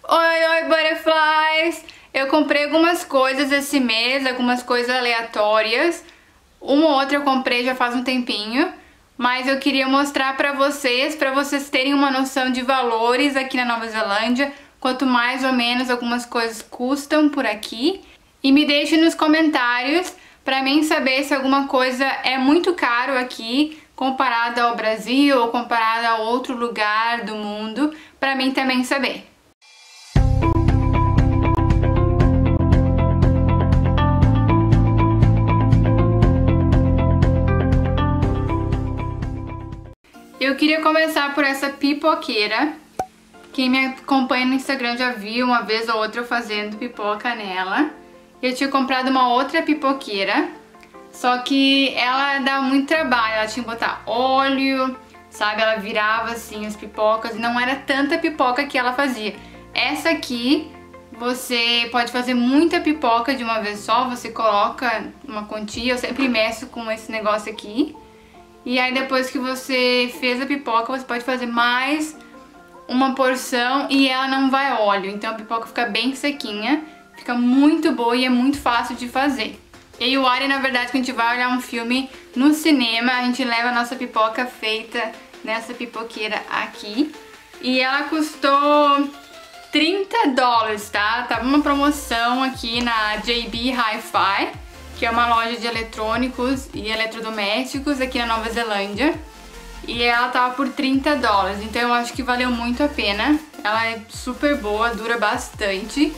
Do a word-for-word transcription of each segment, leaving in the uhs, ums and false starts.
Oi, oi, butterflies! Eu comprei algumas coisas esse mês, algumas coisas aleatórias. Uma ou outra eu comprei já faz um tempinho, mas eu queria mostrar pra vocês, pra vocês terem uma noção de valores aqui na Nova Zelândia, quanto mais ou menos algumas coisas custam por aqui. E me deixe nos comentários pra mim saber se alguma coisa é muito caro aqui, comparado ao Brasil ou comparado a outro lugar do mundo, pra mim também saber. Eu queria começar por essa pipoqueira. Quem me acompanha no Instagram já viu uma vez ou outra eu fazendo pipoca nela. Eu tinha comprado uma outra pipoqueira, só que ela dá muito trabalho, ela tinha que botar óleo, sabe? Ela virava assim as pipocas, não era tanta pipoca que ela fazia. Essa aqui, você pode fazer muita pipoca de uma vez só, você coloca uma quantia, eu sempre meço com esse negócio aqui. E aí depois que você fez a pipoca, você pode fazer mais uma porção e ela não vai óleo. Então a pipoca fica bem sequinha, fica muito boa e é muito fácil de fazer. Eu e o Ari, na verdade, quando a gente vai olhar um filme no cinema, a gente leva a nossa pipoca feita nessa pipoqueira aqui. E ela custou trinta dólares, tá? Tava uma promoção aqui na J B Hi-Fi, que é uma loja de eletrônicos e eletrodomésticos aqui na Nova Zelândia. E ela tava por trinta dólares, então eu acho que valeu muito a pena. Ela é super boa, dura bastante.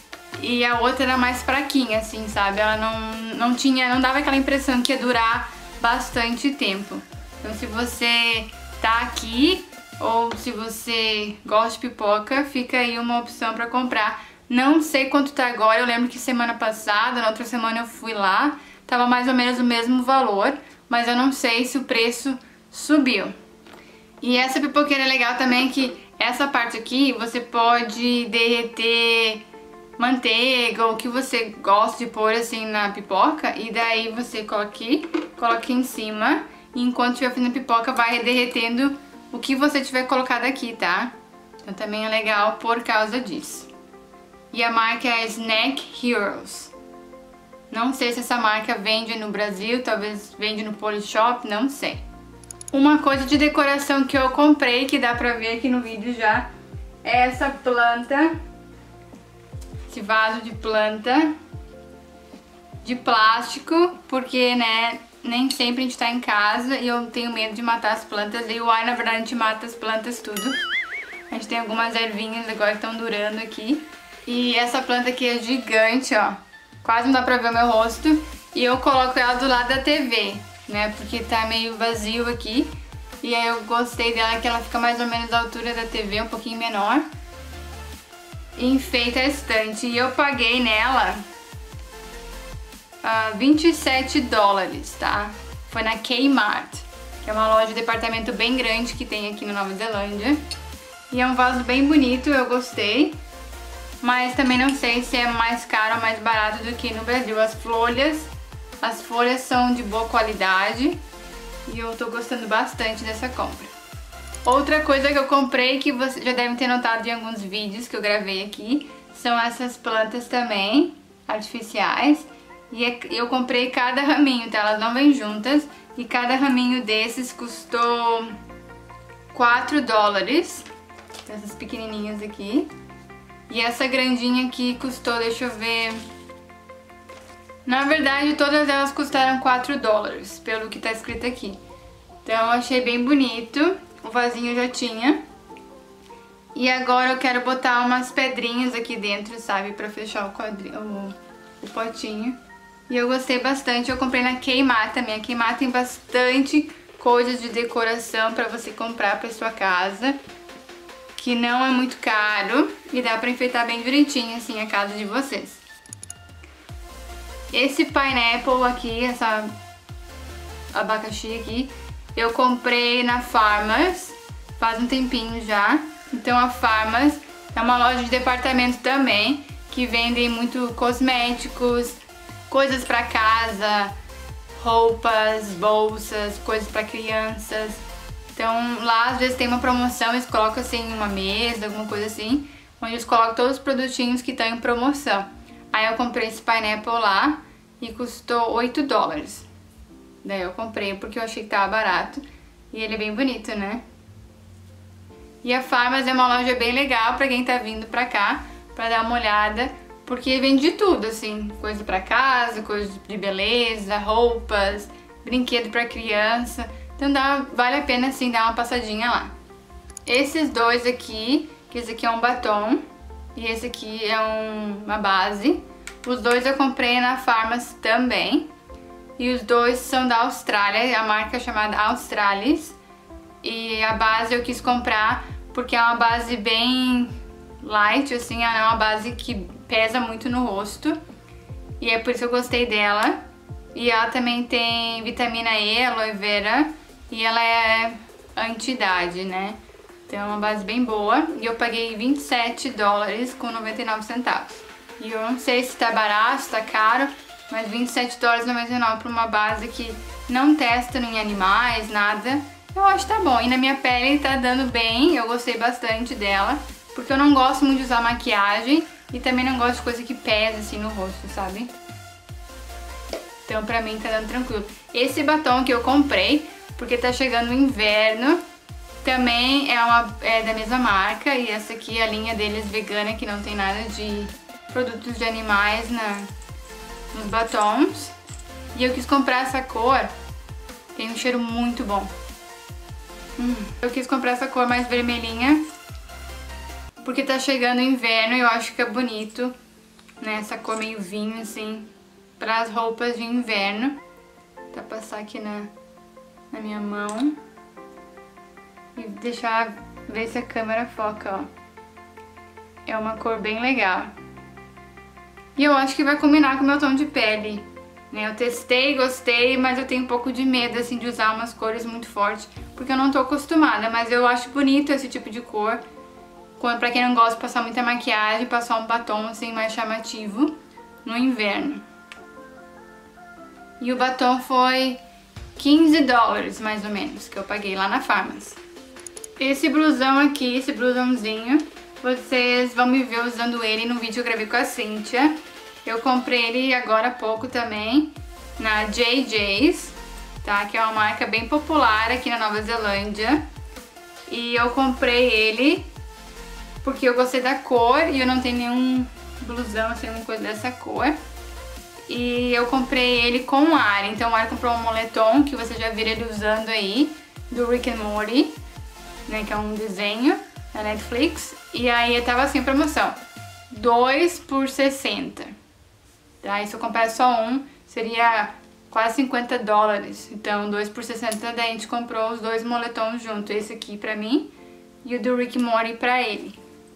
E a outra era mais fraquinha, assim, sabe? Ela não, não tinha, não dava aquela impressão que ia durar bastante tempo. Então se você tá aqui ou se você gosta de pipoca, fica aí uma opção pra comprar. Não sei quanto tá agora, eu lembro que semana passada, na outra semana eu fui lá, tava mais ou menos o mesmo valor, mas eu não sei se o preço subiu. E essa pipoqueira é legal também que essa parte aqui você pode derreter manteiga ou o que você gosta de pôr assim na pipoca, e daí você coloca aqui, coloca aqui em cima, e enquanto estiver fazendo a pipoca vai derretendo o que você tiver colocado aqui, tá? Então também é legal por causa disso. E a marca é Snack Heroes. Não sei se essa marca vende no Brasil, talvez vende no Polishop, não sei. Uma coisa de decoração que eu comprei, que dá pra ver aqui no vídeo já, é essa planta, esse vaso de planta de plástico, porque, né, nem sempre a gente tá em casa e eu tenho medo de matar as plantas. E o ar, na verdade, a gente mata as plantas tudo. A gente tem algumas ervinhas agora que estão durando aqui. E essa planta aqui é gigante, ó. Quase não dá pra ver o meu rosto. E eu coloco ela do lado da T V, né? Porque tá meio vazio aqui. E aí eu gostei dela, que ela fica mais ou menos da altura da T V, um pouquinho menor. E enfeita a estante. E eu paguei nela uh, vinte e sete dólares, tá? Foi na Kmart, que é uma loja de departamento bem grande que tem aqui na Nova Zelândia. E é um vaso bem bonito, eu gostei. Mas também não sei se é mais caro ou mais barato do que no Brasil. As folhas, as folhas são de boa qualidade e eu tô gostando bastante dessa compra. Outra coisa que eu comprei, que vocês já devem ter notado em alguns vídeos que eu gravei aqui, são essas plantas também, artificiais. E eu comprei cada raminho, tá? Elas não vêm juntas. E cada raminho desses custou quatro dólares. Essas pequenininhas aqui. E essa grandinha aqui custou, deixa eu ver... Na verdade, todas elas custaram quatro dólares, pelo que tá escrito aqui. Então eu achei bem bonito. O vasinho já tinha. E agora eu quero botar umas pedrinhas aqui dentro, sabe? Pra fechar o, quadri... o... o potinho. E eu gostei bastante. Eu comprei na Kmart também. A Kmart tem bastante coisas de decoração pra você comprar pra sua casa, que não é muito caro e dá pra enfeitar bem direitinho assim a casa de vocês. Esse pineapple aqui, essa abacaxi aqui, eu comprei na Farmers faz um tempinho já. Então a Farmers é uma loja de departamento também, que vendem muito cosméticos, coisas pra casa, roupas, bolsas, coisas pra crianças. Então lá às vezes tem uma promoção, eles colocam assim uma mesa, alguma coisa assim, onde eles colocam todos os produtinhos que estão em promoção. Aí eu comprei esse pineapple lá e custou oito dólares. Daí eu comprei porque eu achei que tava barato e ele é bem bonito, né? E a Farmers é uma loja bem legal pra quem tá vindo pra cá, pra dar uma olhada, porque vende de tudo, assim, coisa pra casa, coisa de beleza, roupas, brinquedo pra criança. Então dá, vale a pena, assim, dar uma passadinha lá. Esses dois aqui, que esse aqui é um batom e esse aqui é um, uma base. Os dois eu comprei na Farmers também. E os dois são da Austrália, a marca é chamada Australis. E a base eu quis comprar porque é uma base bem light, assim, é uma base que pesa muito no rosto. E é por isso que eu gostei dela. E ela também tem vitamina E, aloe vera, e ela é anti-idade, né? Então é uma base bem boa. E eu paguei vinte e sete dólares com noventa e nove centavos. E eu não sei se tá barato, se tá caro, mas vinte e sete dólares e noventa e nove por uma base que não testa em animais, nada. Eu acho que tá bom. E na minha pele tá dando bem, eu gostei bastante dela. Porque eu não gosto muito de usar maquiagem e também não gosto de coisa que pesa assim no rosto, sabe? Então pra mim tá dando tranquilo. Esse batom que eu comprei, porque tá chegando o inverno, também é, uma, é da mesma marca. E essa aqui é a linha deles vegana, que não tem nada de produtos de animais na, nos batons. E eu quis comprar essa cor, tem um cheiro muito bom. Hum. Eu quis comprar essa cor mais vermelhinha, porque tá chegando o inverno e eu acho que é bonito, né? Essa cor meio vinho, assim, para as roupas de inverno. Vou passar aqui na, na minha mão e deixar ver se a câmera foca, ó. É uma cor bem legal. E eu acho que vai combinar com o meu tom de pele, né? Eu testei, gostei, mas eu tenho um pouco de medo, assim, de usar umas cores muito fortes, porque eu não tô acostumada, mas eu acho bonito esse tipo de cor. Quando, pra quem não gosta de passar muita maquiagem, passar um batom, assim, mais chamativo no inverno. E o batom foi quinze dólares, mais ou menos, que eu paguei lá na Farmers. Esse blusão aqui, esse blusãozinho, vocês vão me ver usando ele no vídeo que eu gravei com a Cíntia. Eu comprei ele agora há pouco também, na J J's, tá? Que é uma marca bem popular aqui na Nova Zelândia. E eu comprei ele porque eu gostei da cor e eu não tenho nenhum blusão, assim, alguma coisa dessa cor. E eu comprei ele com o Ari, então o Ari comprou um moletom, que você já viram ele usando aí, do Rick and Morty, né, que é um desenho da Netflix. E aí tava assim, promoção, dois por sessenta. Tá? E se eu comprar só um, seria quase cinquenta dólares. Então dois por sessenta, daí a gente comprou os dois moletons junto. Esse aqui pra mim e o do Rick and Morty pra ele.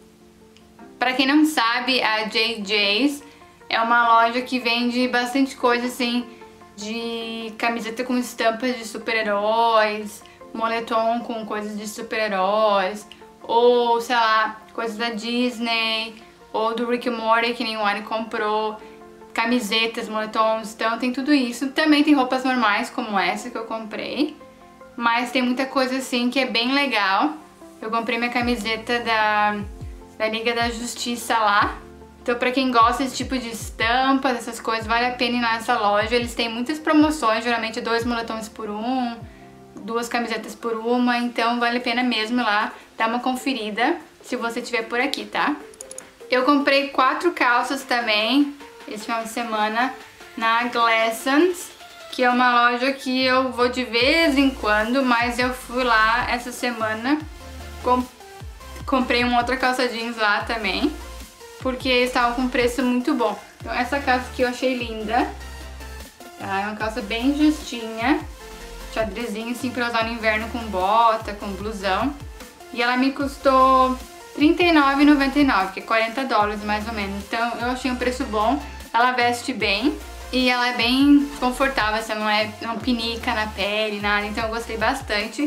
Pra quem não sabe, a J J's é uma loja que vende bastante coisa, assim, de camiseta com estampas de super-heróis, moletom com coisas de super-heróis, ou, sei lá, coisas da Disney, ou do Rick and Morty, que nem o Ari comprou, camisetas, moletons, então tem tudo isso. Também tem roupas normais, como essa que eu comprei, mas tem muita coisa, assim, que é bem legal. Eu comprei minha camiseta da, da Liga da Justiça lá. Então pra quem gosta desse tipo de estampa, dessas coisas, vale a pena ir nessa loja. Eles têm muitas promoções, geralmente dois moletons por um, duas camisetas por uma, então vale a pena mesmo ir lá dar uma conferida se você estiver por aqui, tá? Eu comprei quatro calças também esse final de semana na Glassons, que é uma loja que eu vou de vez em quando, mas eu fui lá essa semana, com... comprei uma outra calça jeans lá também, porque eles estavam com preço muito bom. Então essa calça aqui eu achei linda, tá? É uma calça bem justinha, xadrezinho assim pra usar no inverno com bota, com blusão. E ela me custou trinta e nove reais e noventa e nove centavos, que é quarenta dólares mais ou menos. Então eu achei um preço bom, ela veste bem e ela é bem confortável, você não, é, não pinica na pele, nada. Então eu gostei bastante.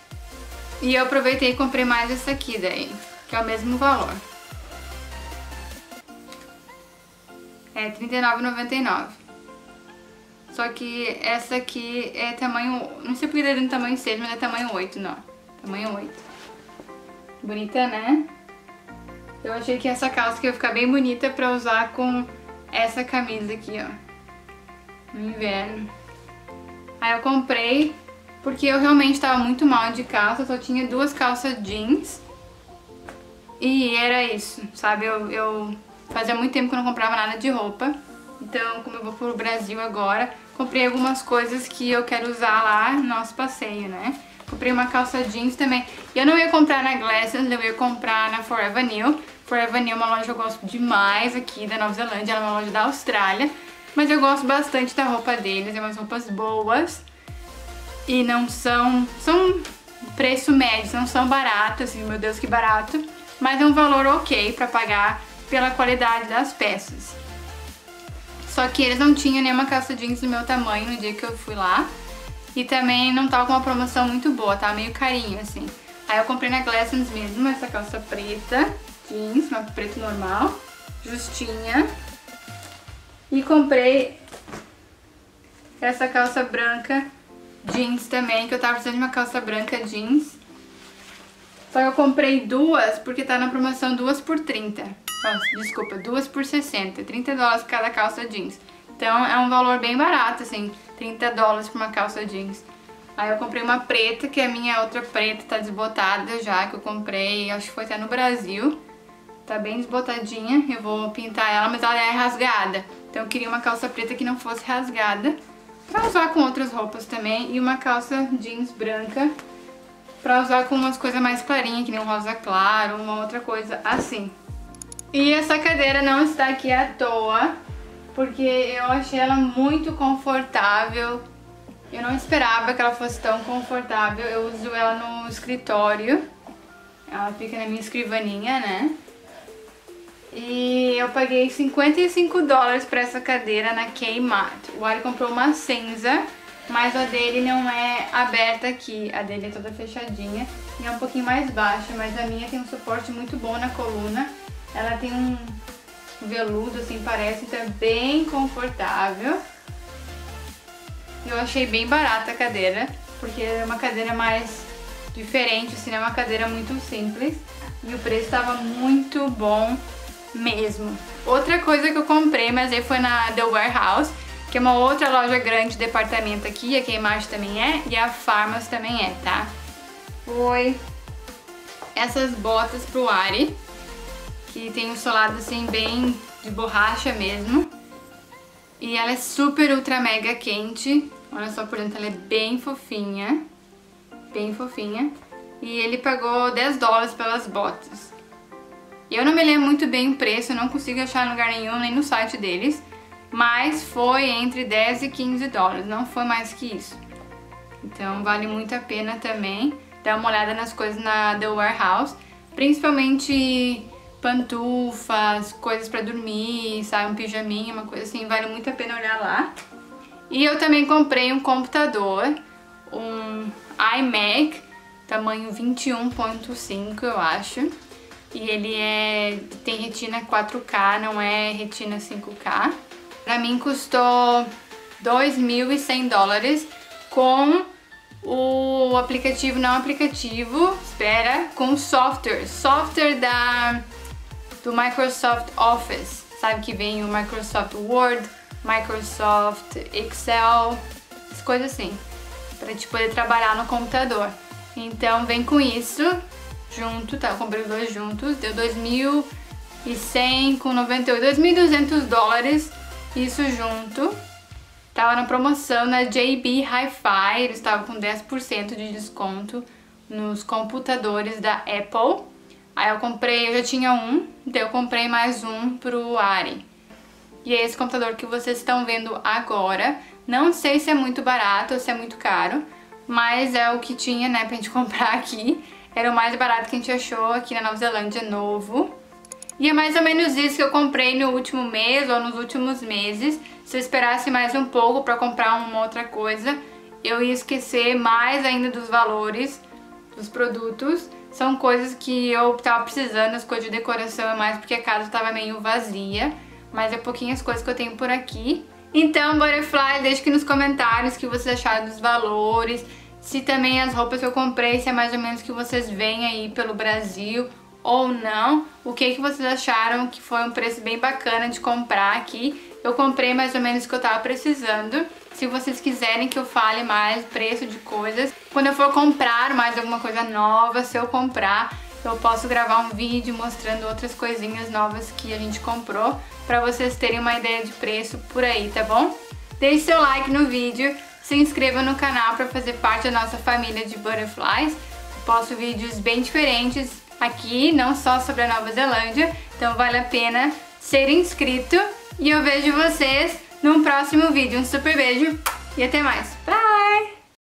E eu aproveitei e comprei mais essa aqui daí, que é o mesmo valor. É trinta e nove reais e noventa e nove centavos. Só que essa aqui é tamanho... Não sei porque tá dentro tamanho seis, mas é tamanho oito, não. Tamanho oito. Bonita, né? Eu achei que essa calça que ia ficar bem bonita pra usar com essa camisa aqui, ó, no inverno. Aí eu comprei porque eu realmente tava muito mal de calça, só tinha duas calças jeans. E era isso, sabe? Eu, eu fazia muito tempo que eu não comprava nada de roupa. Então, como eu vou pro Brasil agora, comprei algumas coisas que eu quero usar lá no nosso passeio, né? Comprei uma calça jeans também. E eu não ia comprar na Glassons, eu ia comprar na Forever New. Forever New é uma loja que eu gosto demais aqui da Nova Zelândia, ela é uma loja da Austrália. Mas eu gosto bastante da roupa deles, é umas roupas boas. E não são... são preço médio, não são baratos, assim, meu Deus que barato. Mas é um valor ok pra pagar pela qualidade das peças. Só que eles não tinham nenhuma calça jeans do meu tamanho no dia que eu fui lá. E também não tava com uma promoção muito boa, tava meio carinho, assim. Aí eu comprei na Glassons mesmo essa calça preta, jeans, uma preto normal, justinha. E comprei essa calça branca jeans também, que eu tava precisando de uma calça branca jeans. Só que eu comprei duas porque tá na promoção duas por trinta. Oh, desculpa, duas por sessenta. trinta dólares cada calça jeans. Então é um valor bem barato, assim, trinta dólares por uma calça jeans. Aí eu comprei uma preta, que a minha outra preta tá desbotada já, que eu comprei, acho que foi até no Brasil. Tá bem desbotadinha, eu vou pintar ela, mas ela é rasgada. Então eu queria uma calça preta que não fosse rasgada, pra usar com outras roupas também. E uma calça jeans branca, pra usar com umas coisas mais clarinhas, que nem um rosa claro, uma outra coisa assim. E essa cadeira não está aqui à toa, porque eu achei ela muito confortável. Eu não esperava que ela fosse tão confortável. Eu uso ela no escritório. Ela fica na minha escrivaninha, né? E eu paguei cinquenta e cinco dólares pra essa cadeira na Kmart. O Ari comprou uma cinza, mas a dele não é aberta aqui. A dele é toda fechadinha e é um pouquinho mais baixa, mas a minha tem um suporte muito bom na coluna. Ela tem um veludo, assim, parece, então é bem confortável. Eu achei bem barata a cadeira, porque é uma cadeira mais diferente, assim, não é uma cadeira muito simples. E o preço estava muito bom mesmo. Outra coisa que eu comprei, mas aí foi na The Warehouse, que é uma outra loja grande de departamento aqui, a Kmart também é, e a Farmers também é, tá? Foi essas botas pro Ari, que tem um solado assim bem de borracha mesmo. E ela é super ultra mega quente. Olha só por dentro, ela é bem fofinha. Bem fofinha. E ele pagou dez dólares pelas botas. Eu não me lembro muito bem o preço, eu não consigo achar em lugar nenhum, nem no site deles. Mas foi entre dez e quinze dólares, não foi mais que isso. Então vale muito a pena também dar uma olhada nas coisas na The Warehouse. Principalmente pantufas, coisas pra dormir, sabe, um pijaminha, uma coisa assim, vale muito a pena olhar lá. E eu também comprei um computador, um iMac, tamanho vinte e um ponto cinco, eu acho. E ele é, tem retina quatro K, não é retina cinco K. Pra mim custou dois mil e cem dólares com o aplicativo, não aplicativo, espera, com o software, software da... do Microsoft Office, sabe, que vem o Microsoft Word, Microsoft Excel, as coisas assim, pra gente poder trabalhar no computador. Então vem com isso junto, tá? Eu comprei os dois juntos, deu dois mil e cem com noventa e oito, dois mil e duzentos dólares, isso junto. Tava na promoção na J B Hi-Fi, eles estavam com dez por cento de desconto nos computadores da Apple. Aí eu comprei, eu já tinha um, então eu comprei mais um pro Ari. E é esse computador que vocês estão vendo agora. Não sei se é muito barato ou se é muito caro, mas é o que tinha, né, pra gente comprar aqui. Era o mais barato que a gente achou aqui na Nova Zelândia, novo. E é mais ou menos isso que eu comprei no último mês ou nos últimos meses. Se eu esperasse mais um pouco pra comprar uma outra coisa, eu ia esquecer mais ainda dos valores dos produtos. São coisas que eu tava precisando, as coisas de decoração é mais porque a casa tava meio vazia. Mas é pouquinhas coisas que eu tenho por aqui. Então, Butterfly, deixe aqui nos comentários o que vocês acharam dos valores. Se também as roupas que eu comprei, se é mais ou menos que vocês veem aí pelo Brasil. ou não. O que que vocês acharam que foi um preço bem bacana de comprar aqui. Eu comprei mais ou menos o que eu tava precisando. Se vocês quiserem que eu fale mais preço de coisas, quando eu for comprar mais alguma coisa nova, se eu comprar, eu posso gravar um vídeo mostrando outras coisinhas novas que a gente comprou, pra vocês terem uma ideia de preço por aí, tá bom? Deixe seu like no vídeo, se inscreva no canal pra fazer parte da nossa família de butterflies. Eu posto vídeos bem diferentes aqui, não só sobre a Nova Zelândia, então vale a pena ser inscrito. E eu vejo vocês num próximo vídeo. Um super beijo e até mais. Bye!